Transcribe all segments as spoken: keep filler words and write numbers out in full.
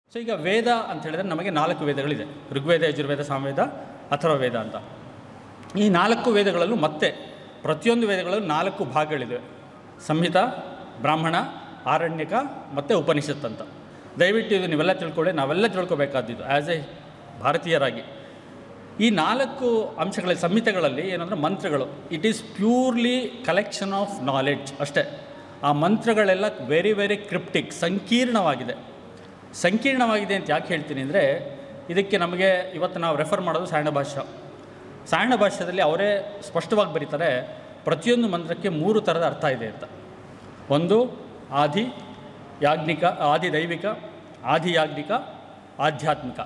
So ಈಗ ವೇದ ಅಂತ ಹೇಳಿದ್ರೆ ನಮಗೆ ನಾಲ್ಕು ವೇದಗಳಿದೆ. ಋಗ್ವೇದ, ಯಜುರ್ವೇದ, ಸಾಮವೇದ, ಅಥರ್ವವೇದ ಅಂತ. ಈ ನಾಲ್ಕು ವೇದಗಳಲ್ಲೂ ಮತ್ತೆ ಪ್ರತಿಯೊಂದು ವೇದಗಳಲ್ಲೂ ನಾಲ್ಕು ಭಾಗಗಳಿವೆ: ಸಂಹಿತ, ಬ್ರಾಹ್ಮಣ, ಆರಣ್ಯಕ ಮತ್ತು ಉಪನಿಷತ್ ಅಂತ. ದಯವಿಟ್ಟು ಇದು ನೀವೆಲ್ಲ ತಿಳ್ಕೊಳ್ಳಿ, ನಾವೆಲ್ಲ ತಿಳ್ಕೊಬೇಕಾದ್ದು ಆ್ಯಸ್ ಎ ಭಾರತೀಯರಾಗಿ. ಈ ನಾಲ್ಕು ಅಂಶಗಳಲ್ಲಿ, ಸಂಹಿತೆಗಳಲ್ಲಿ ಏನಂದರೆ ಮಂತ್ರಗಳು, it is purely collection of knowledge ಅಷ್ಟೇ. ಆ ಮಂತ್ರಗಳೆಲ್ಲ ವೆರಿ ವೆರಿ ಕ್ರಿಪ್ಟಿಕ್, ಸಂಕೀರ್ಣವಾಗಿದೆ. ಸಂಕೀರ್ಣವಾಗಿದೆ ಅಂತ ಯಾಕೆ ಹೇಳ್ತೀನಿ ಅಂದರೆ, ಇದಕ್ಕೆ ನಮಗೆ ಇವತ್ತು ನಾವು ರೆಫರ್ ಮಾಡೋದು ಸಾಯಣ ಭಾಷ್ಯ. ಸಾಯಣ ಭಾಷ್ಯದಲ್ಲಿ ಅವರೇ ಸ್ಪಷ್ಟವಾಗಿ ಬರೀತಾರೆ, ಪ್ರತಿಯೊಂದು ಮಂತ್ರಕ್ಕೆ ಮೂರು ಥರದ ಅರ್ಥ ಇದೆ ಅಂತ. ಒಂದು ಆದಿ ಯಾಜ್ಞಿಕ, ಆದಿ ದೈವಿಕ, ಆದಿ ಯಾಜ್ಞಿಕ, ಆಧ್ಯಾತ್ಮಿಕ.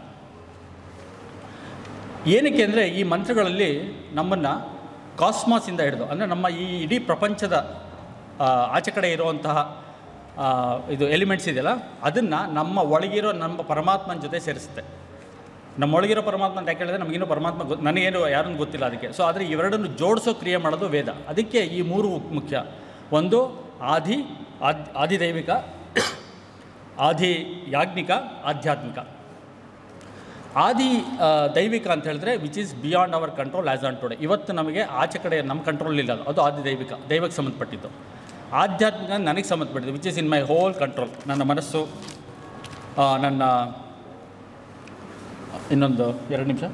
ಏನಕ್ಕೆ ಅಂದರೆ ಈ ಮಂತ್ರಗಳಲ್ಲಿ ನಮ್ಮನ್ನು ಕಾಸ್ಮಾಸಿಂದ ಹಿಡಿದು, ಅಂದರೆ ನಮ್ಮ ಈ ಇಡೀ ಪ್ರಪಂಚದ ಆಚೆ ಕಡೆ ಇರುವಂತಹ ಇದು ಎಲಿಮೆಂಟ್ಸ್ ಇದೆಯಲ್ಲ, ಅದನ್ನು ನಮ್ಮ ಒಳಗಿರೋ ನಮ್ಮ ಪರಮಾತ್ಮನ ಜೊತೆ ಸೇರಿಸುತ್ತೆ. ನಮ್ಮೊಳಗಿರೋ ಪರಮಾತ್ಮ ಅಂತ ಯಾಕೆ ಹೇಳಿದ್ರೆ, ನಮಗಿನ್ನೂ ಪರಮಾತ್ಮ ಗೊ ನನಗೇನು ಯಾರನ್ನು ಗೊತ್ತಿಲ್ಲ ಅದಕ್ಕೆ. ಸೊ ಆದರೆ ಇವೆರಡನ್ನು ಜೋಡಿಸೋ ಕ್ರಿಯೆ ಮಾಡೋದು ವೇದ. ಅದಕ್ಕೆ ಈ ಮೂರು ಮುಖ್ಯ. ಒಂದು ಆದಿ ಆದ್ ಆದಿದೈವಿಕ, ಆದಿ ಯಾಜ್ಞಿಕ, ಆಧ್ಯಾತ್ಮಿಕ. ಆದಿ ದೈವಿಕ ಅಂತ ಹೇಳಿದ್ರೆ which is beyond our control as on today. ಇವತ್ತು ನಮಗೆ ಆಚೆ ಕಡೆ ನಮ್ಮ ಕಂಟ್ರೋಲ್ ಇಲ್ಲ, ಅದು ಆದಿ ದೈವಿಕ, ದೈವಕ್ಕೆ ಸಂಬಂಧಪಟ್ಟಿದ್ದು. ಆಧ್ಯಾತ್ಮಿಕ ನನಗೆ ಸಂಬಂಧಪಟ್ಟಿದ್ದು, which is in my whole control. ನನ್ನ ಮನಸ್ಸು, ನನ್ನ ಇನ್ನೊಂದು ಎರಡು ನಿಮಿಷ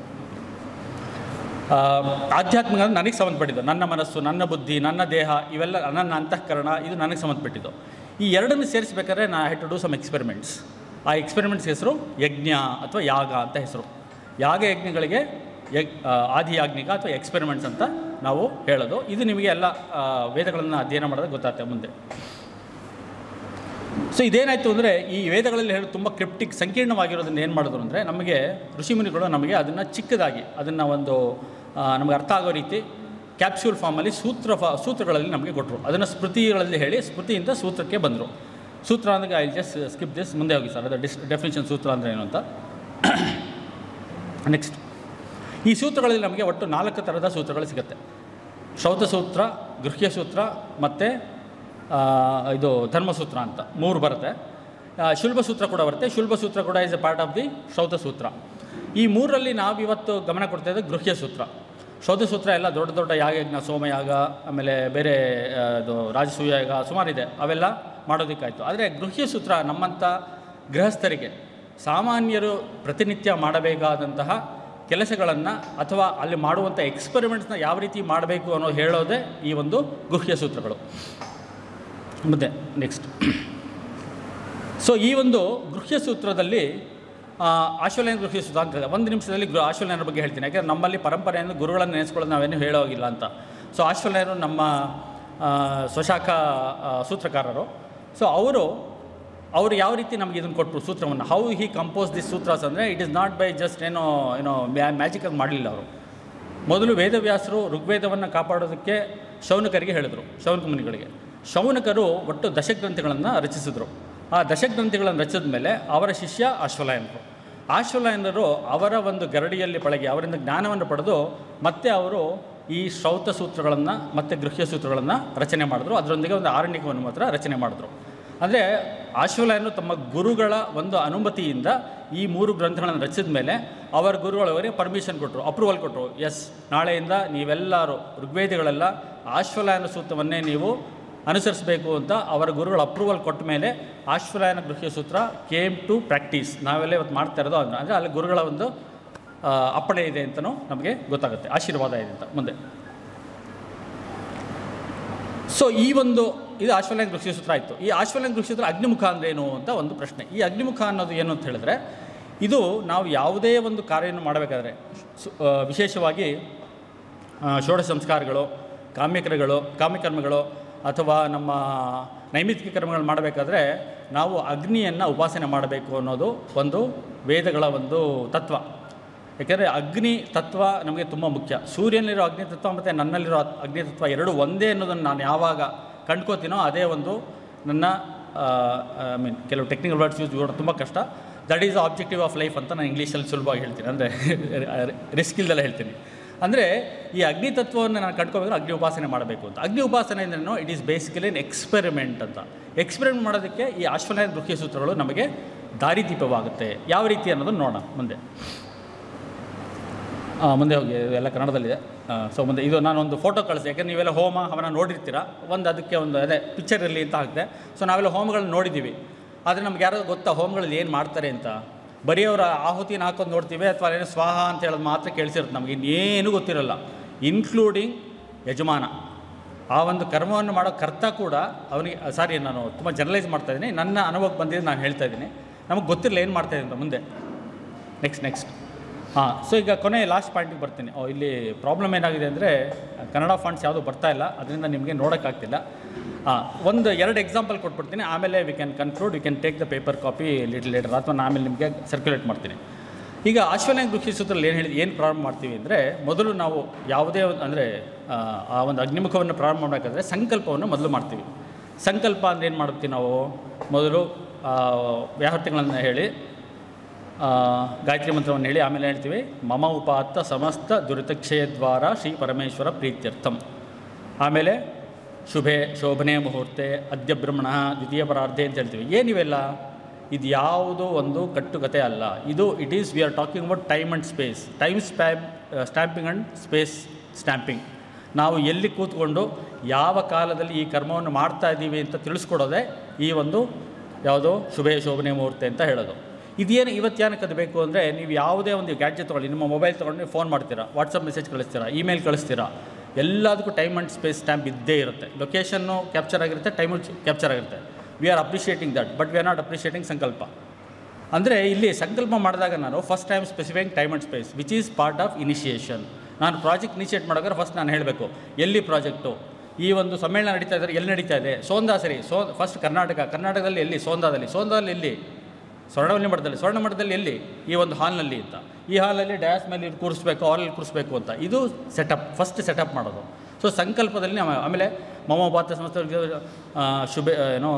ಆಧ್ಯಾತ್ಮಿಕ ನನಗೆ ಸಂಬಂಧಪಟ್ಟಿದ್ದು. ನನ್ನ ಮನಸ್ಸು, ನನ್ನ ಬುದ್ಧಿ, ನನ್ನ ದೇಹ, ಇವೆಲ್ಲ ನನ್ನ ಅಂತಃಕರಣ, ಇದು ನನಗೆ ಸಂಬಂಧಪಟ್ಟಿದ್ದು. ಈ ಎರಡನ್ನು ಸೇರಿಸಬೇಕಾದ್ರೆ ನಾ had to do some experiments. ಆ ಎಕ್ಸ್ಪೆರಿಮೆಂಟ್ಸ್ ಹೆಸರು ಯಜ್ಞ ಅಥವಾ ಯಾಗ ಅಂತ ಹೆಸರು. ಯಾಗ ಯಜ್ಞಗಳಿಗೆ ಯಗ್ ಆದಿಯಾಜ್ಞಿಕ ಅಥವಾ ಎಕ್ಸ್ಪೆರಿಮೆಂಟ್ಸ್ ಅಂತ ನಾವು ಹೇಳೋದು. ಇದು ನಿಮಗೆ ಎಲ್ಲ ವೇದಗಳನ್ನು ಅಧ್ಯಯನ ಮಾಡಿದ್ರೆ ಗೊತ್ತಾಗುತ್ತೆ ಮುಂದೆ. ಸೊ ಇದೇನಾಯಿತು ಅಂದರೆ, ಈ ವೇದಗಳಲ್ಲಿ ಹೇಳೋದು ತುಂಬ ಕ್ರಿಪ್ಟಿಕ್, ಸಂಕೀರ್ಣವಾಗಿರೋದನ್ನು ಏನು ಮಾಡಿದ್ರು ಅಂದರೆ, ನಮಗೆ ಋಷಿಮುನಿಗಳು ನಮಗೆ ಅದನ್ನು ಚಿಕ್ಕದಾಗಿ, ಅದನ್ನು ಒಂದು ನಮಗೆ ಅರ್ಥ ಆಗೋ ರೀತಿ ಕ್ಯಾಪ್ಸ್ಯೂಲ್ ಫಾರ್ಮಲ್ಲಿ ಸೂತ್ರ ಫಾ ಸೂತ್ರಗಳಲ್ಲಿ ನಮಗೆ ಕೊಟ್ಟರು. ಅದನ್ನು ಸ್ಮೃತಿಗಳಲ್ಲಿ ಹೇಳಿ ಸ್ಮೃತಿಯಿಂದ ಸೂತ್ರಕ್ಕೆ ಬಂದರು. ಸೂತ್ರ ಅಂದರೆ ಐ ಜಸ್ಟ್ ಸ್ಕಿಪ್ ದಿಸ್, ಮುಂದೆ ಹೋಗಿ ಸರ್, ಅದು ಡಿಸ್ ಡೆಫಿನಿಷನ್ ಸೂತ್ರ ಅಂದರೆ ಏನು ಅಂತ. ನೆಕ್ಸ್ಟ್, ಈ ಸೂತ್ರಗಳಲ್ಲಿ ನಮಗೆ ಒಟ್ಟು ನಾಲ್ಕು ಥರದ ಸೂತ್ರಗಳು ಸಿಗುತ್ತೆ. ಶ್ರೌತ ಸೂತ್ರ, ಗೃಹ್ಯ ಸೂತ್ರ ಮತ್ತು ಇದು ಧರ್ಮಸೂತ್ರ ಅಂತ ಮೂರು ಬರುತ್ತೆ. ಶುಲ್ಬ ಸೂತ್ರ ಕೂಡ ಬರುತ್ತೆ. ಶುಲ್ಬ ಸೂತ್ರ ಕೂಡ is a part of the Shrauta Sutra. ಈ ಮೂರರಲ್ಲಿ ನಾವಿವತ್ತು ಗಮನ ಕೊಡ್ತಾ ಇದ್ದರೆ ಗೃಹ್ಯ ಸೂತ್ರ. ಶ್ರೌತ ಸೂತ್ರ ಎಲ್ಲ ದೊಡ್ಡ ದೊಡ್ಡ ಯಾಗಯಜ್ಞ, ಸೋಮಯಾಗ, ಆಮೇಲೆ ಬೇರೆ ಇದು ರಾಜಸೂಯ ಯಾಗ ಸುಮಾರಿದೆ, ಅವೆಲ್ಲ ಮಾಡೋದಕ್ಕಾಯಿತು. ಆದರೆ ಗೃಹ್ಯ ಸೂತ್ರ ನಮ್ಮಂಥ ಗೃಹಸ್ಥರಿಗೆ, ಸಾಮಾನ್ಯರು ಪ್ರತಿನಿತ್ಯ ಮಾಡಬೇಕಾದಂತಹ ಕೆಲಸಗಳನ್ನು ಅಥವಾ ಅಲ್ಲಿ ಮಾಡುವಂಥ ಎಕ್ಸ್ಪೆರಿಮೆಂಟ್ಸ್ನ ಯಾವ ರೀತಿ ಮಾಡಬೇಕು ಅನ್ನೋ ಹೇಳೋದೇ ಈ ಒಂದು ಗೃಹ್ಯ ಸೂತ್ರಗಳು. ಮುಂದೆ ನೆಕ್ಸ್ಟ್, ಸೊ ಈ ಒಂದು ಗೃಹ್ಯ ಸೂತ್ರದಲ್ಲಿ ಆಶ್ವಲಯನ ಗೃಹ್ಯ ಸೂತ್ರ ಅಂತ ಒಂದು ನಿಮಿಷದಲ್ಲಿ ಗೃಹ ಆಶ್ವಲಯನ ಬಗ್ಗೆ ಹೇಳ್ತೀನಿ. ಯಾಕೆಂದರೆ ನಮ್ಮಲ್ಲಿ ಪರಂಪರೆಯನ್ನು ಗುರುಗಳನ್ನು ನೆನೆಸ್ಕೊಳ್ಳೋದು ನಾವೇನು ಹೇಳೋಗಿಲ್ಲ ಅಂತ. ಸೊ ಆಶ್ವಲಯರು ನಮ್ಮ ಸ್ವಶಾಖ ಸೂತ್ರಕಾರರು. ಸೊ ಅವರು ಅವರು ಯಾವ ರೀತಿ ನಮಗೆ ಇದನ್ನು ಕೊಟ್ಟರು ಸೂತ್ರವನ್ನು, how he compose this sutras ಅಂದರೆ, it is not by just ಏನೋ ಏನೋ ಮ್ಯಾ ಮ್ಯಾಜಿಕಲ್ಲಿ ಮಾಡಲಿಲ್ಲ ಅವರು. ಮೊದಲು ವೇದವ್ಯಾಸರು ಋಗ್ವೇದವನ್ನು ಕಾಪಾಡೋದಕ್ಕೆ ಶೌನಕರಿಗೆ ಹೇಳಿದರು, ಶೌನಕ ಮುನಿಗಳಿಗೆ. ಶೌನಕರು ಒಟ್ಟು ದಶಗ್ರಂಥಿಗಳನ್ನು ರಚಿಸಿದರು. ಆ ದಶಗ್ರಂಥಿಗಳನ್ನು ರಚಿಸಿದ ಮೇಲೆ ಅವರ ಶಿಷ್ಯ ಆಶ್ವಲಾಯನರು. ಆಶ್ವಲಾಯನರು ಅವರ ಒಂದು ಗರಡಿಯಲ್ಲಿ ಪಳಗಿ ಅವರಿಂದ ಜ್ಞಾನವನ್ನು ಪಡೆದು ಮತ್ತೆ ಅವರು ಈ ಶ್ರೌತ ಸೂತ್ರಗಳನ್ನು ಮತ್ತು ಗೃಹ್ಯ ಸೂತ್ರಗಳನ್ನು ರಚನೆ ಮಾಡಿದ್ರು. ಅದರೊಂದಿಗೆ ಒಂದು ಆರಣ್ಯಕವನ್ನು ಮಾತ್ರ ರಚನೆ ಮಾಡಿದ್ರು. ಅಂದರೆ ಆಶ್ವಲಾಯನರು ತಮ್ಮ ಗುರುಗಳ ಒಂದು ಅನುಮತಿಯಿಂದ ಈ ಮೂರು ಗ್ರಂಥಗಳನ್ನು ರಚಿಸಿದ ಮೇಲೆ ಅವರ ಗುರುಗಳವರಿಗೆ ಪರ್ಮಿಷನ್ ಕೊಟ್ಟರು, ಅಪ್ರೂವಲ್ ಕೊಟ್ಟರು. ಎಸ್, ನಾಳೆಯಿಂದ ನೀವೆಲ್ಲರೂ ಋಗ್ವೇದಿಗಳೆಲ್ಲ ಆಶ್ವಲಾಯನ ಸೂತ್ರವನ್ನೇ ನೀವು ಅನುಸರಿಸಬೇಕು ಅಂತ ಅವರ ಗುರುಗಳ ಅಪ್ರೂವಲ್ ಕೊಟ್ಟ ಮೇಲೆ ಆಶ್ವಲಾಯನ ಗೃಹ್ಯ ಸೂತ್ರ ಕೇಮ್ ಟು ಪ್ರಾಕ್ಟೀಸ್. ನಾವೆಲ್ಲ ಇವತ್ತು ಮಾಡ್ತಾ ಇರೋದು ಅದನ್ನು, ಅಂದರೆ ಅಲ್ಲಿ ಗುರುಗಳ ಒಂದು ಅಪ್ಪಣೆ ಇದೆ ಅಂತಲೂ ನಮಗೆ ಗೊತ್ತಾಗುತ್ತೆ, ಆಶೀರ್ವಾದ ಇದೆ ಅಂತ. ಮುಂದೆ, ಸೊ ಈ ಒಂದು ಇದು ಆಶ್ವಲಾಯನ ಗೃಹ್ಯ ಸೂತ್ರ ಆಯಿತು. ಈ ಆಶ್ವಲಾಯನ ಗೃಹ್ಯ ಸೂತ್ರ ಅಗ್ನಿಮುಖ ಅಂದ್ರೇನು ಅಂತ ಒಂದು ಪ್ರಶ್ನೆ. ಈ ಅಗ್ನಿಮುಖ ಅನ್ನೋದು ಏನು ಅಂತ ಹೇಳಿದ್ರೆ, ಇದು ನಾವು ಯಾವುದೇ ಒಂದು ಕಾರ್ಯವನ್ನು ಮಾಡಬೇಕಾದ್ರೆ, ವಿಶೇಷವಾಗಿ ಷೋಡಶ ಸಂಸ್ಕಾರಗಳು, ಕಾಮ್ಯಕ್ರಗಳು ಕಾಮ್ಯಕರ್ಮಗಳು ಅಥವಾ ನಮ್ಮ ನೈಮಿತ್ತಿಕ ಕರ್ಮಗಳು ಮಾಡಬೇಕಾದ್ರೆ ನಾವು ಅಗ್ನಿಯನ್ನು ಉಪಾಸನೆ ಮಾಡಬೇಕು ಅನ್ನೋದು ಒಂದು ವೇದಗಳ ಒಂದು ತತ್ವ. ಯಾಕೆಂದರೆ ಅಗ್ನಿ ತತ್ವ ನಮಗೆ ತುಂಬ ಮುಖ್ಯ. ಸೂರ್ಯನಲ್ಲಿರೋ ಅಗ್ನಿ ತತ್ವ ಮತ್ತು ನನ್ನಲ್ಲಿರೋ ಅಗ್ನಿ ತತ್ವ ಎರಡು ಒಂದೇ ಅನ್ನೋದನ್ನು ನಾನು ಯಾವಾಗ ಕಂಡ್ಕೋತೀನೋ ಅದೇ ಒಂದು ನನ್ನ ಐ ಮೀನ್ ಕೆಲವು ಟೆಕ್ನಿಕಲ್ ವರ್ಡ್ಸ್ ಯೂಸ್ ಮಾಡೋದು ತುಂಬ ಕಷ್ಟ. That is the objective of life ಅಂತ ನಾನು ಇಂಗ್ಲೀಷಲ್ಲಿ ಸುಲಭವಾಗಿ ಹೇಳ್ತೀನಿ, ಅಂದರೆ ರಿಸ್ಕ್ ಇಲ್ದೆಲ್ಲ ಹೇಳ್ತೀನಿ. ಅಂದರೆ ಈ ಅಗ್ನಿ ತತ್ವವನ್ನು ನಾನು ಕಂಡ್ಕೋಬೇಕಾದ್ರೆ ಅಗ್ನಿ ಉಪಾಸನೆ ಮಾಡಬೇಕು ಅಂತ. ಅಗ್ನಿ ಉಪಾಸನೆ ಅಂದ್ರೇನು, it is basically an experiment ಅಂತ. ಎಕ್ಸ್ಪೆರಿಮೆಂಟ್ ಮಾಡೋದಕ್ಕೆ ಈ ಆಶ್ವಲಾಯನ ಗೃಹ್ಯ ಸೂತ್ರಗಳು ನಮಗೆ ದಾರಿದೀಪವಾಗುತ್ತೆ. ಯಾವ ರೀತಿ ಅನ್ನೋದನ್ನು ನೋಡೋಣ ಮುಂದೆ. ಮುಂದೆ ಹೋಗಿ, ಎಲ್ಲ ಕನ್ನಡದಲ್ಲಿದೆ. ಸೊ ಮುಂದೆ ಇದು ನಾನೊಂದು ಫೋಟೋ ಕಳಿಸಿ, ಯಾಕೆಂದರೆ ನೀವೆಲ್ಲ ಹೋಮ ಹವನ ನೋಡಿರ್ತೀರ. ಒಂದು ಅದಕ್ಕೆ ಒಂದು ಅದೇ ಪಿಕ್ಚರ್ ಇರಲಿ ಅಂತ ಹಾಕಿದೆ. ಸೊ ನಾವೆಲ್ಲ ಹೋಮಗಳನ್ನ ನೋಡಿದ್ದೀವಿ, ಆದರೆ ನಮ್ಗೆ ಯಾರೋ ಗೊತ್ತಾ ಹೋಮಗಳಲ್ಲಿ ಏನು ಮಾಡ್ತಾರೆ ಅಂತ? ಬರೀ ಅವರ ಆಹುತಿನ ಹಾಕೊಂಡು ನೋಡ್ತೀವಿ, ಅಥವಾ ಏನೋ ಸ್ವಾಹ ಅಂತ ಹೇಳೋದು ಮಾತ್ರ ಕೇಳಿಸಿರುತ್ತೆ, ನಮಗೆ ಇನ್ನೇನು ಗೊತ್ತಿರೋಲ್ಲ, ಇನ್ಕ್ಲೂಡಿಂಗ್ ಯಜಮಾನ. ಆ ಒಂದು ಕರ್ಮವನ್ನು ಮಾಡೋ ಕರ್ತ ಕೂಡ ಅವನಿಗೆ, ಸಾರಿ ನಾನು ತುಂಬ ಜನರಲೈಸ್ ಮಾಡ್ತಾಯಿದ್ದೀನಿ, ನನ್ನ ಅನುಭವಕ್ಕೆ ಬಂದಿದ್ದು ನಾನು ಹೇಳ್ತಾ ಇದ್ದೀನಿ. ನಮಗೆ ಗೊತ್ತಿರಲ್ಲ ಏನು ಮಾಡ್ತಾಯಿದ್ದೀನಿ ಅಂತ. ಮುಂದೆ ನೆಕ್ಸ್ಟ್ ನೆಕ್ಸ್ಟ್ ಹಾಂ ಸೊ ಈಗ ಕೊನೆ ಲಾಸ್ಟ್ ಪಾಯಿಂಟಿಗೆ ಬರ್ತೀನಿ. ಓ ಇಲ್ಲಿ ಪ್ರಾಬ್ಲಮ್ ಏನಾಗಿದೆ ಅಂದರೆ ಕನ್ನಡ ಫಾಂಟ್ಸ್ ಯಾವುದೂ ಬರ್ತಾಯಿಲ್ಲ, ಅದರಿಂದ ನಿಮಗೆ ನೋಡೋಕ್ಕಾಗ್ತಿಲ್ಲ. ಹಾಂ ಒಂದು ಎರಡು ಎಕ್ಸಾಂಪಲ್ ಕೊಟ್ಬಿಡ್ತೀನಿ, ಆಮೇಲೆ we can conclude, we can take the paper copy little later, ಅಥವಾ ನಾನು ಆಮೇಲೆ ನಿಮಗೆ ಸರ್ಕ್ಯುಲೇಟ್ ಮಾಡ್ತೀನಿ. ಈಗ ಆಶ್ವಲ್ಯ ಗೃಹ್ಯ ಸೂತ್ರದಲ್ಲಿ ಏನು ಹೇಳಿ ಏನು ಪ್ರಾರಂಭ ಮಾಡ್ತೀವಿ ಅಂದರೆ, ಮೊದಲು ನಾವು ಯಾವುದೇ ಒಂದು ಅಂದರೆ ಆ ಒಂದು ಅಗ್ನಿಮುಖವನ್ನು ಪ್ರಾರಂಭ ಮಾಡಬೇಕಾದ್ರೆ ಸಂಕಲ್ಪವನ್ನು ಮೊದಲು ಮಾಡ್ತೀವಿ. ಸಂಕಲ್ಪ ಅಂದರೆ ಏನು ಮಾಡ್ತೀವಿ ನಾವು? ಮೊದಲು ವ್ಯಾಹೃತಿಗಳನ್ನು ಹೇಳಿ, ಗಾಯತ್ರಿ ಮಂತ್ರವನ್ನು ಹೇಳಿ, ಆಮೇಲೆ ಹೇಳ್ತೀವಿ ಮಮ ಉಪಾತ್ತ ಸಮಸ್ತ ದುರಿತಕ್ಷಯದ್ವಾರ ಶ್ರೀ ಪರಮೇಶ್ವರ ಪ್ರೀತ್ಯರ್ಥಂ. ಆಮೇಲೆ ಶುಭೆ ಶೋಭನೆ ಮುಹೂರ್ತೆ ಅದ್ಯ ಬ್ರಹ್ಮಣ ದ್ವಿತೀಯ ಪರಾರ್ಧೆ ಅಂತ ಹೇಳ್ತೀವಿ. ಏನಿವೆಲ್ಲ ಇದು ಯಾವುದೋ ಒಂದು ಕಟ್ಟುಕತೆ ಅಲ್ಲ. ಇದು it is we are talking about time and space, time spam stamping and space stamping. ನಾವು ಎಲ್ಲಿ ಕೂತ್ಕೊಂಡು ಯಾವ ಕಾಲದಲ್ಲಿ ಈ ಕರ್ಮವನ್ನು ಮಾಡ್ತಾ ಇದ್ದೀವಿ ಅಂತ ತಿಳಿಸ್ಕೊಡೋದೇ ಈ ಒಂದು ಯಾವುದೋ ಶುಭೆ ಶೋಭನೆ ಮುಹೂರ್ತೆ ಅಂತ ಹೇಳೋದು. ಇದೇನು ಇವತ್ತೇನಕ್ಕೆ ಅದು ಬೇಕು ಅಂದರೆ, ನೀವು ಯಾವುದೇ ಒಂದು ಗ್ಯಾಡ್ಜೆಟ್ ತೊಗೊಳ್ಳಿ, ನಿಮ್ಮ ಮೊಬೈಲ್ ತೊಗೊಂಡು ನೀವು ಫೋನ್ ಮಾಡ್ತೀರಾ, ವಾಟ್ಸಪ್ ಮೆಸೇಜ್ ಕಳಿಸ್ತೀರಾ, ಇಮೇಲ್ ಕಳಿಸ್ತೀರಾ, ಎಲ್ಲದಕ್ಕೂ ಟೈಮ್ ಆ್ಯಂಡ್ ಸ್ಪೇಸ್ ಸ್ಟ್ಯಾಂಪ್ ಇದ್ದೇ ಇರುತ್ತೆ. ಲೊಕೇಶನ್ನು ಕ್ಯಾಪ್ಚರ್ ಆಗಿರುತ್ತೆ, ಟೈಮು ಕ್ಯಾಪ್ಚರ್ ಆಗಿರುತ್ತೆ. We are appreciating that, but we are not appreciating sankalpa. ಅಂದರೆ ಇಲ್ಲಿ ಸಂಕಲ್ಪ ಮಾಡಿದಾಗ ನಾನು first time specifying time and space which is part of initiation. ನಾನು ಪ್ರಾಜೆಕ್ಟ್ ಇನಿಷಿಯೇಟ್ ಮಾಡೋದ್ರೆ ಫಸ್ಟ್ ನಾನು ಹೇಳಬೇಕು ಎಲ್ಲಿ ಪ್ರಾಜೆಕ್ಟು, ಈ ಒಂದು ಸಮ್ಮೇಳನ ನಡೀತಾ ಇದ್ದಾರೆ ಎಲ್ಲಿ ನಡೀತಾ ಇದೆ, ಸೋಂದಾ ಸರಿ, ಸೋ ಫಸ್ಟ್ ಕರ್ನಾಟಕ, ಕರ್ನಾಟಕದಲ್ಲಿ ಎಲ್ಲಿ, ಸೋಂದಾದಲ್ಲಿ, ಸೋಂದಾದಲ್ಲಿ ಎಲ್ಲಿ, ಸ್ವರ್ಣವಲ್ಲಿ ಮಠದಲ್ಲಿ, ಸ್ವರ್ಣ ಮಠದಲ್ಲಿ ಎಲ್ಲಿ, ಈ ಒಂದು ಹಾಲ್ನಲ್ಲಿ ಅಂತ, ಈ ಹಾಲಲ್ಲಿ ಡ್ಯಾಸ್ ಮೇಲೆ ಇದು ಕೂರಿಸ್ಬೇಕು, ಹಾಲಲ್ಲಿ ಕೂರಿಸ್ಬೇಕು ಅಂತ, ಇದು ಸೆಟಪ್, ಫಸ್ಟ್ ಸೆಟಪ್ ಮಾಡೋದು. ಸೊ ಸಂಕಲ್ಪದಲ್ಲಿ ನಾವು ಆಮೇಲೆ ಮಮ ಉಪಾತ್ತ ಸಮಸ್ತ ಶುಭ ಏನೋ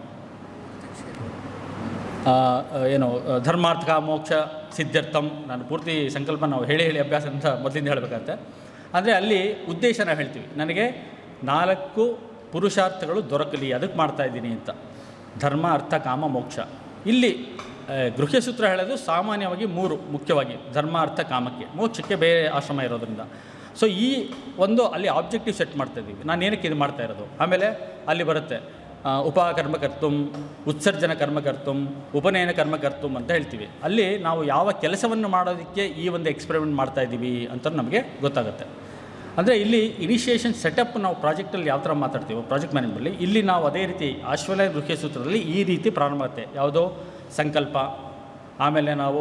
ಏನು ಧರ್ಮಾರ್ಥ ಮೋಕ್ಷ ಸಿದ್ಧಾರ್ಥಂ. ನಾನು ಪೂರ್ತಿ ಸಂಕಲ್ಪ ನಾವು ಹೇಳಿ ಹೇಳಿ ಅಭ್ಯಾಸ ಅಂತ ಮೊದಲಿಂದ ಹೇಳಬೇಕಂತೆ. ಅಂದರೆ ಅಲ್ಲಿ ಉದ್ದೇಶನ ಹೇಳ್ತೀವಿ, ನನಗೆ ನಾಲ್ಕು ಪುರುಷಾರ್ಥಗಳು ದೊರಕಲಿ, ಅದಕ್ಕೆ ಮಾಡ್ತಾಯಿದ್ದೀನಿ ಅಂತ. ಧರ್ಮ ಅರ್ಥ ಕಾಮ ಮೋಕ್ಷ. ಇಲ್ಲಿ ಗೃಹ್ಯ ಸೂತ್ರ ಹೇಳೋದು ಸಾಮಾನ್ಯವಾಗಿ ಮೂರು, ಮುಖ್ಯವಾಗಿ ಧರ್ಮ ಅರ್ಥ ಕಾಮಕ್ಕೆ, ಮೋಕ್ಷಕ್ಕೆ ಬೇರೆ ಆಶ್ರಮ ಇರೋದ್ರಿಂದ. ಸೊ ಈ ಒಂದು ಅಲ್ಲಿ ಆಬ್ಜೆಕ್ಟಿವ್ ಸೆಟ್ ಮಾಡ್ತಾಯಿದ್ದೀವಿ, ನಾನು ಏನಕ್ಕೆ ಇದು ಮಾಡ್ತಾ ಇರೋದು. ಆಮೇಲೆ ಅಲ್ಲಿ ಬರುತ್ತೆ ಉಪಕರ್ಮ ಕರ್ತುಂ, ಉತ್ಸರ್ಜನ ಕರ್ಮ ಕರ್ತುಂ, ಉಪನಯನ ಕರ್ಮ ಕರ್ತುಂ ಅಂತ ಹೇಳ್ತೀವಿ. ಅಲ್ಲಿ ನಾವು ಯಾವ ಕೆಲಸವನ್ನು ಮಾಡೋದಕ್ಕೆ ಈ ಒಂದು ಎಕ್ಸ್ಪೆರಿಮೆಂಟ್ ಮಾಡ್ತಾಯಿದ್ದೀವಿ ಅಂತ ನಮಗೆ ಗೊತ್ತಾಗುತ್ತೆ. ಅಂದರೆ ಇಲ್ಲಿ ಇನಿಷಿಯೇಷನ್ ಸೆಟಪ್ ನಾವು ಪ್ರಾಜೆಕ್ಟಲ್ಲಿ ಯಾವ ಥರ ಮಾತಾಡ್ತೀವೋ ಪ್ರಾಜೆಕ್ಟ್ ಮ್ಯಾನೇಜ್ಮೆಂಟಲ್ಲಿ, ಇಲ್ಲಿ ನಾವು ಅದೇ ರೀತಿ ಆಶ್ವಲ್ಯ ಗೃಹ್ಯ ಸೂತ್ರದಲ್ಲಿ ಈ ರೀತಿ ಪ್ರಾರಂಭ ಆಗುತ್ತೆ. ಯಾವುದೋ ಸಂಕಲ್ಪ, ಆಮೇಲೆ ನಾವು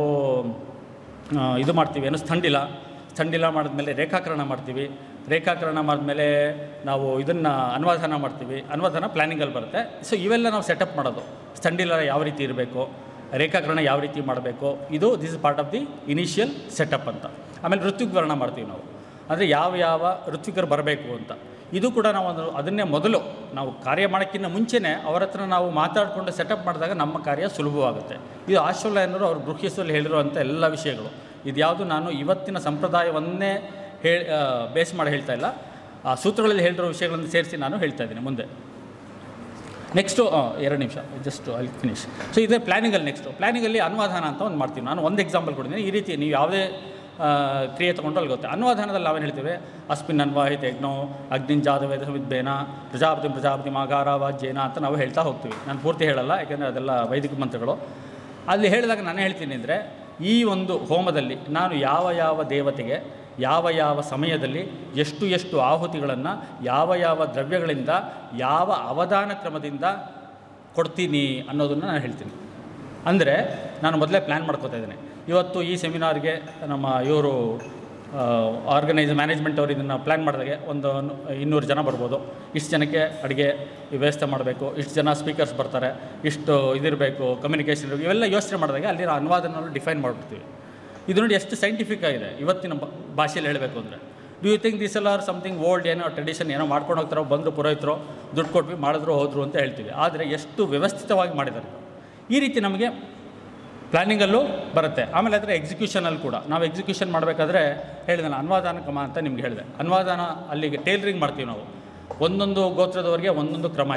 ಇದು ಮಾಡ್ತೀವಿ ಏನು ಸ್ಥಂಡಿಲ, ಸ್ಥಂಡಿಲ ಮಾಡಿದ್ಮೇಲೆ ರೇಖಾಕರಣ ಮಾಡ್ತೀವಿ, ರೇಖಾಕರಣ ಮಾಡಿದ್ಮೇಲೆ ನಾವು ಇದನ್ನು ಅನ್ವಾಧಾನ ಮಾಡ್ತೀವಿ, ಅನ್ವಾಧಾನ ಪ್ಲ್ಯಾನಿಂಗಲ್ಲಿ ಬರುತ್ತೆ. ಸೊ ಇವೆಲ್ಲ ನಾವು ಸೆಟಪ್ ಮಾಡೋದು, ಸ್ಥಂಡಿಲ ಯಾವ ರೀತಿ ಇರಬೇಕು, ರೇಖಾಕರಣ ಯಾವ ರೀತಿ ಮಾಡಬೇಕು, ಇದು this is part of the initial setup ಅಂತ. ಆಮೇಲೆ ಋತ್ವಿಗ್ವರ್ಣ ಮಾಡ್ತೀವಿ ನಾವು, ಅಂದರೆ ಯಾವ ಯಾವ ಋತ್ವಿಕರು ಬರಬೇಕು ಅಂತ. ಇದು ಕೂಡ ನಾವು ಒಂದು ಅದನ್ನೇ ಮೊದಲು ನಾವು ಕಾರ್ಯ ಮಾಡೋಕ್ಕಿಂತ ಮುಂಚೆನೇ ಅವರ ಹತ್ರ ನಾವು ಮಾತಾಡಿಕೊಂಡು ಸೆಟಪ್ ಮಾಡಿದಾಗ ನಮ್ಮ ಕಾರ್ಯ ಸುಲಭವಾಗುತ್ತೆ. ಇದು ಆಶ್ವಲ್ಯ ಅನ್ನೋರು ಅವ್ರು ಗೃಹ್ಯಸ್ಥಲ್ಲಿ ಹೇಳಿರುವಂಥ ಎಲ್ಲ ವಿಷಯಗಳು. ಇದು ಯಾವುದು ನಾನು ಇವತ್ತಿನ ಸಂಪ್ರದಾಯವನ್ನೇ ಹೇಳಿ ಬೇಸ್ ಮಾಡಿ ಹೇಳ್ತಾ ಇಲ್ಲ, ಆ ಸೂತ್ರಗಳಲ್ಲಿ ಹೇಳಿರೋ ವಿಷಯಗಳನ್ನು ಸೇರಿಸಿ ನಾನು ಹೇಳ್ತಾ ಇದ್ದೀನಿ. ಮುಂದೆ ನೆಕ್ಸ್ಟು ಎರಡು ನಿಮಿಷ ಜಸ್ಟ್ ಐ ಫಿನಿಶ್. ಸೊ ಇದೇ ಪ್ಲ್ಯಾನಿಂಗಲ್ಲಿ ನೆಕ್ಸ್ಟು ಪ್ಲ್ಯಾನಿಂಗಲ್ಲಿ ಅನ್ವಾಧಾನ ಅಂತ ಒಂದು ಮಾಡ್ತೀವಿ. ನಾನು ಒಂದು ಎಕ್ಸಾಂಪಲ್ ಕೊಡ್ತೀನಿ. ಈ ರೀತಿ ನೀವು ಯಾವುದೇ ಕ್ರಿಯೆ ತೊಗೊಂಡು ಅಲ್ಲಿ ಗೊತ್ತೆ. ಅನ್ವಾಧಾನದಲ್ಲಿ ನಾವೇನು ಹೇಳ್ತೀವಿ, ಅಸ್ಮಿನ್ ಅನ್ವಾಹಿತ ಯಜ್ಞೋ ಅಗ್ನಿನ್ ಜಾತವೇದ ಸಮಿದ್ಬೇನ ಪ್ರಜಾಪತಿ ಪ್ರಜಾಪತಿ ಮಾಗಾರ ವಾಜ್ಯೇನ ಅಂತ ನಾವು ಹೇಳ್ತಾ ಹೋಗ್ತೀವಿ. ನಾನು ಪೂರ್ತಿ ಹೇಳಲ್ಲ, ಯಾಕೆಂದರೆ ಅದೆಲ್ಲ ವೈದಿಕ ಮಂತ್ರಗಳು. ಅಲ್ಲಿ ಹೇಳಿದಾಗ ನಾನು ಹೇಳ್ತೀನಿ ಅಂದರೆ, ಈ ಒಂದು ಹೋಮದಲ್ಲಿ ನಾನು ಯಾವ ಯಾವ ದೇವತೆಗೆ ಯಾವ ಯಾವ ಸಮಯದಲ್ಲಿ ಎಷ್ಟು ಎಷ್ಟು ಆಹುತಿಗಳನ್ನು ಯಾವ ಯಾವ ದ್ರವ್ಯಗಳಿಂದ ಯಾವ ಅವಧಾನ ಕ್ರಮದಿಂದ ಕೊಡ್ತೀನಿ ಅನ್ನೋದನ್ನು ನಾನು ಹೇಳ್ತೀನಿ. ಅಂದರೆ ನಾನು ಮೊದಲೇ ಪ್ಲ್ಯಾನ್ ಮಾಡ್ಕೋತಾ ಇದ್ದೇನೆ. ಇವತ್ತು ಈ ಸೆಮಿನಾರ್ಗೆ ನಮ್ಮ ಇವರು ಆರ್ಗನೈಸ್ ಮ್ಯಾನೇಜ್ಮೆಂಟ್ ಅವರು ಇದನ್ನು ಪ್ಲ್ಯಾನ್ ಮಾಡಿದಾಗೆ ಒಂದು ಇನ್ನೂರು ಜನ ಬರ್ಬೋದು, ಇಷ್ಟು ಜನಕ್ಕೆ ಅಡುಗೆ ವ್ಯವಸ್ಥೆ ಮಾಡಬೇಕು, ಇಷ್ಟು ಜನ ಸ್ಪೀಕರ್ಸ್ ಬರ್ತಾರೆ, ಇಷ್ಟು ಇದಿರಬೇಕು, ಕಮ್ಯುನಿಕೇಷನ್ ಇರಬೇಕು, ಇವೆಲ್ಲ ಯೋಚನೆ ಮಾಡಿದಾಗ ಅಲ್ಲಿ ಅನುವಾದನ ಡಿಫೈನ್ ಮಾಡಿಬಿಡ್ತೀವಿ. ಇದು ನೋಡಿ ಎಷ್ಟು ಸೈಂಟಿಫಿಕ್ ಆಗಿದೆ ಇವತ್ತಿನ ಭಾಷೆಯಲ್ಲಿ ಹೇಳಬೇಕು ಅಂದರೆ. ಡು ಯು ಥಿಂಕ್ ದಿಸ್ ಎಲ್ಲ ಆರ್ ಸಮಥಿಂಗ್ ಓಲ್ಡ್, ಏನೋ ಟ್ರೆಡಿಷನ್ ಏನೋ ಮಾಡ್ಕೊಂಡು ಹೋಗ್ತಾರೋ, ಬಂದು ಪುರೋಹಿತರು ದುಡ್ಡು ಕೊಟ್ವಿ ಮಾಡಿದ್ರು ಹೋದರು ಅಂತ ಹೇಳ್ತೀವಿ. ಆದರೆ ಎಷ್ಟು ವ್ಯವಸ್ಥಿತವಾಗಿ ಮಾಡಿದ್ದಾರೆ. ಈ ರೀತಿ ನಮಗೆ ಪ್ಲ್ಯಾನಿಂಗಲ್ಲೂ ಬರುತ್ತೆ. ಆಮೇಲೆ ಅದರ ಎಕ್ಸಿಕ್ಯೂಷನಲ್ಲಿ ಕೂಡ ನಾವು ಎಕ್ಸಿಕ್ಯೂಷನ್ ಮಾಡಬೇಕಾದ್ರೆ ಹೇಳಿದೆ ನಾನು ಅನ್ವಾಧಾನ ಕ್ರಮ ಅಂತ ನಿಮ್ಗೆ ಹೇಳಿದೆ. ಅನ್ವಾಧಾನ ಅಲ್ಲಿಗೆ ಟೇಲರಿಂಗ್ ಮಾಡ್ತೀವಿ ನಾವು. ಒಂದೊಂದು ಗೋತ್ರದವರಿಗೆ ಒಂದೊಂದು ಕ್ರಮ ಇದೆ.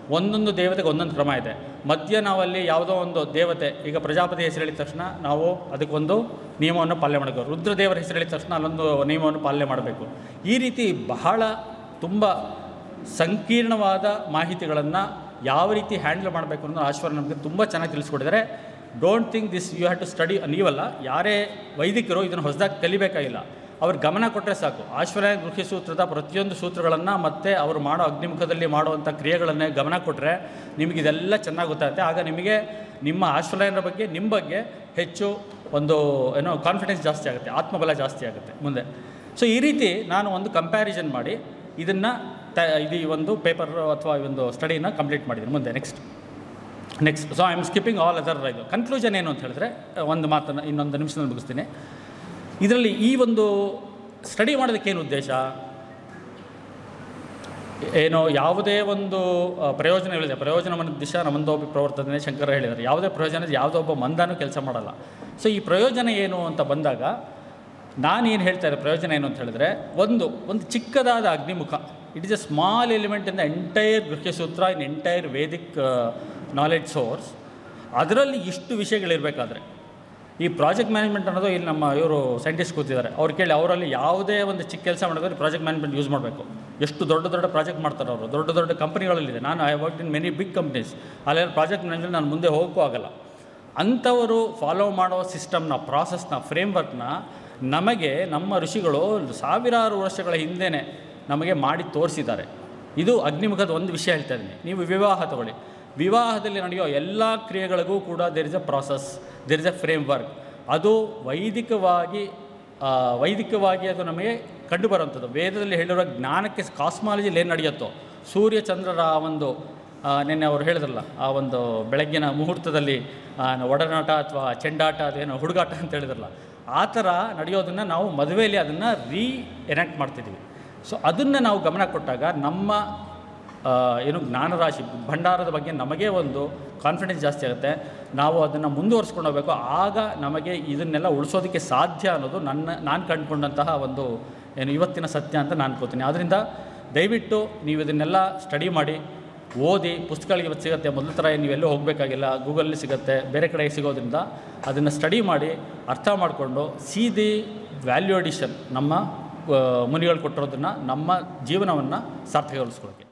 ಒಂದೊಂದು ದೇವತೆಗೆ ಒಂದೊಂದು ಕ್ರಮ ಇದೆ. ಮಧ್ಯ ನಾವಲ್ಲಿ ಯಾವುದೋ ಒಂದು ದೇವತೆ, ಈಗ ಪ್ರಜಾಪತಿ ಹೆಸರು ಹೇಳಿದ ತಕ್ಷಣ ನಾವು ಅದಕ್ಕೊಂದು ನಿಯಮವನ್ನು ಪಾಲನೆ ಮಾಡಬೇಕು. ರುದ್ರದೇವರ ಹೆಸರು ಹೇಳಿದ ತಕ್ಷಣ ಅಲ್ಲೊಂದು ನಿಯಮವನ್ನು ಪಾಲನೆ ಮಾಡಬೇಕು. ಈ ರೀತಿ ಬಹಳ ತುಂಬ ಸಂಕೀರ್ಣವಾದ ಮಾಹಿತಿಗಳನ್ನು ಯಾವ ರೀತಿ ಹ್ಯಾಂಡಲ್ ಮಾಡಬೇಕು ಅನ್ನೋ ಆಶ್ವರ ನಮಗೆ ತುಂಬ ಚೆನ್ನಾಗಿ ತಿಳಿಸ್ಕೊಟ್ಟಿದ್ದಾರೆ. Don't think this you have to study. ನೀವಲ್ಲ, ಯಾರೇ ವೈದಿಕರು ಇದನ್ನು ಹೊಸದಾಗಿ ಕಲಿಬೇಕಾಗಿಲ್ಲ, ಅವ್ರು ಗಮನ ಕೊಟ್ಟರೆ ಸಾಕು. ಆಶ್ವರ್ಯ ಗೃಹ್ಯ ಸೂತ್ರದ ಪ್ರತಿಯೊಂದು ಸೂತ್ರಗಳನ್ನು ಮತ್ತು ಅವರು ಮಾಡೋ ಅಗ್ನಿಮುಖದಲ್ಲಿ ಮಾಡುವಂಥ ಕ್ರಿಯೆಗಳನ್ನೇ ಗಮನ ಕೊಟ್ಟರೆ ನಿಮಗೆ ಇದೆಲ್ಲ ಚೆನ್ನಾಗಿ ಗೊತ್ತಾಗುತ್ತೆ. ಆಗ ನಿಮಗೆ ನಿಮ್ಮ ಆಶ್ವರ್ಯನ ಬಗ್ಗೆ, ನಿಮ್ಮ ಬಗ್ಗೆ ಹೆಚ್ಚು ಒಂದು ಏನೋ ಕಾನ್ಫಿಡೆನ್ಸ್ ಜಾಸ್ತಿ ಆಗುತ್ತೆ, ಆತ್ಮಬಲ ಜಾಸ್ತಿ ಆಗುತ್ತೆ ಮುಂದೆ. ಸೊ ಈ ರೀತಿ ನಾನು ಒಂದು ಕಂಪ್ಯಾರಿಸನ್ ಮಾಡಿ ಇದನ್ನು ತ ಇದು ಈ ಒಂದು ಪೇಪರ್ ಅಥವಾ ಈ ಒಂದು ಸ್ಟಡಿನ ಕಂಪ್ಲೀಟ್ ಮಾಡಿದ್ದೀನಿ. ಮುಂದೆ next next so I am skipping all other. ಇದು ಕನ್ಕ್ಲೂಷನ್ ಏನು ಅಂತ ಹೇಳಿದ್ರೆ, ಒಂದು ಮಾತನ್ನು ಇನ್ನೊಂದು ನಿಮಿಷದಲ್ಲಿ ಮುಗಿಸ್ತೀನಿ. ಇದರಲ್ಲಿ ಈ ಒಂದು ಸ್ಟಡಿ ಮಾಡೋದಕ್ಕೇನು ಉದ್ದೇಶ, ಏನೋ ಯಾವುದೇ ಒಂದು ಪ್ರಯೋಜನ ಹೇಳಿದೆ, ಪ್ರಯೋಜನವನ್ನು ದಿಶಾ ನಮ್ಮಂದೊಬ್ಬ ಪ್ರವರ್ತನೆ ಶಂಕರ ಹೇಳಿದ್ದಾರೆ. ಯಾವುದೇ ಪ್ರಯೋಜನ ಯಾವುದೋ ಒಬ್ಬ ಮಂದನೂ ಕೆಲಸ ಮಾಡಲ್ಲ. ಸೊ ಈ ಪ್ರಯೋಜನ ಏನು ಅಂತ ಬಂದಾಗ ನಾನೇನು ಹೇಳ್ತಾ ಇದ್ದೆ, ಪ್ರಯೋಜನ ಏನು ಅಂತ ಹೇಳಿದ್ರೆ, ಒಂದು ಒಂದು ಚಿಕ್ಕದಾದ ಅಗ್ನಿಮುಖ, it is a small element in the entire Grihyasutra, in entire Vedic knowledge source. ಅದರಲ್ಲಿ ಇಷ್ಟು ವಿಷಯಗಳಿರಬೇಕಾದ್ರೆ ಈ ಪ್ರಾಜೆಕ್ಟ್ ಮ್ಯಾನೇಜ್ಮೆಂಟ್ ಅನ್ನೋದು, ಇಲ್ಲಿ ನಮ್ಮ ಇವರು ಸೈಂಟಿಸ್ಟ್ ಕೂತಿದ್ದಾರೆ, ಅವ್ರು ಕೇಳಿ ಅವರಲ್ಲಿ ಯಾವುದೇ ಒಂದು ಚಿಕ್ಕ ಕೆಲಸ ಮಾಡಿದ್ರೆ ಪ್ರಾಜೆಕ್ಟ್ ಮ್ಯಾನೇಜ್ಮೆಂಟ್ ಯೂಸ್ ಮಾಡಬೇಕು. ಎಷ್ಟು ದೊಡ್ಡ ದೊಡ್ಡ ಪ್ರಾಜೆಕ್ಟ್ ಮಾಡ್ತಾರೆ ಅವರು, ದೊಡ್ಡ ದೊಡ್ಡ ಕಂಪ್ನಿಗಳಲ್ಲಿದೆ. ನಾನು I work in many big companies, ಅಲ್ಲೆಲ್ಲ ಪ್ರಾಜೆಕ್ಟ್ ಮ್ಯಾನೇಜ್ಮೆಂಟ್ ನಾನು ಮುಂದೆ ಹೋಗೋಕ್ಕೂ ಆಗಲ್ಲ. ಅಂಥವರು ಫಾಲೋ ಮಾಡೋ ಸಿಸ್ಟಮ್ನ, ಪ್ರಾಸೆಸ್ನ, ಫ್ರೇಮ್ವರ್ಕ್ನ ನಮಗೆ ನಮ್ಮ ಋಷಿಗಳು ಸಾವಿರಾರು ವರ್ಷಗಳ ಹಿಂದೆಯೇ ನಮಗೆ ಮಾಡಿ ತೋರಿಸಿದ್ದಾರೆ. ಇದು ಅಗ್ನಿಮುಖದ ಒಂದು ವಿಷಯ ಹೇಳ್ತಾ ಇದ್ದೀನಿ. ನೀವು ವಿವಾಹ ತಗೊಳ್ಳಿ, ವಿವಾಹದಲ್ಲಿ ನಡೆಯೋ ಎಲ್ಲ ಕ್ರಿಯೆಗಳಿಗೂ ಕೂಡ there is a process, there is a framework. ಅದು ವೈದಿಕವಾಗಿ ವೈದಿಕವಾಗಿ ಅದು ನಮಗೆ ಕಂಡುಬರುವಂಥದ್ದು. ವೇದದಲ್ಲಿ ಹೇಳಿರೋ ಜ್ಞಾನಕ್ಕೆ ಕಾಸ್ಮಾಲಜಿಲಿ ಏನು ನಡೆಯುತ್ತೋ, ಸೂರ್ಯ ಚಂದ್ರರ ಆ ಒಂದು ನಿನ್ನೆ ಅವರು ಹೇಳಿದ್ರಲ್ಲ, ಆ ಒಂದು ಬೆಳಗ್ಗಿನ ಮುಹೂರ್ತದಲ್ಲಿ ಒಡನಾಟ ಅಥವಾ ಚೆಂಡಾಟ, ಅದೇನೋ ಹುಡುಗಾಟ ಅಂತ ಹೇಳಿದ್ರಲ್ಲ, ಆ ಥರ ನಡೆಯೋದನ್ನು ನಾವು ಮದುವೆಯಲ್ಲಿ ಅದನ್ನು ರೀ ಎನಾಕ್ಟ್ ಮಾಡ್ತಿದ್ದೀವಿ. ಸೊ ಅದನ್ನು ನಾವು ಗಮನ ಕೊಟ್ಟಾಗ ನಮ್ಮ ಏನು ಜ್ಞಾನರಾಶಿ ಭಂಡಾರದ ಬಗ್ಗೆ ನಮಗೆ ಒಂದು ಕಾನ್ಫಿಡೆನ್ಸ್ ಜಾಸ್ತಿ ಆಗುತ್ತೆ. ನಾವು ಅದನ್ನು ಮುಂದುವರಿಸ್ಕೊಂಡು ಹೋಗಬೇಕು. ಆಗ ನಮಗೆ ಇದನ್ನೆಲ್ಲ ಉಳಿಸೋದಕ್ಕೆ ಸಾಧ್ಯ ಅನ್ನೋದು ನನ್ನ ನಾನು ಕಂಡುಕೊಂಡಂತಹ ಒಂದು ಏನು ಇವತ್ತಿನ ಸತ್ಯ ಅಂತ ನಾನು ಅನ್ಕೋತೀನಿ. ಆದ್ದರಿಂದ ದಯವಿಟ್ಟು ನೀವು ಇದನ್ನೆಲ್ಲ ಸ್ಟಡಿ ಮಾಡಿ, ಓದಿ. ಪುಸ್ತಕಗಳಿಗೆ ಇವತ್ತು ಸಿಗುತ್ತೆ, ಮೊದಲ ಥರ ನೀವೆಲ್ಲೂ ಹೋಗಬೇಕಾಗಿಲ್ಲ, ಗೂಗಲಲ್ಲಿ ಸಿಗುತ್ತೆ, ಬೇರೆ ಕಡೆ ಸಿಗೋದ್ರಿಂದ ಅದನ್ನು ಸ್ಟಡಿ ಮಾಡಿ ಅರ್ಥ ಮಾಡಿಕೊಂಡು ಸಿ ದಿ ವ್ಯಾಲ್ಯೂ ಅಡಿಷನ್, ನಮ್ಮ ಮುನಿಗಳು ಕೊಟ್ಟಿರೋದನ್ನು ನಮ್ಮ ಜೀವನವನ್ನು ಸಾರ್ಥಕಗೊಳಿಸ್ಕೊಳ್ಳೋಕ್ಕೆ.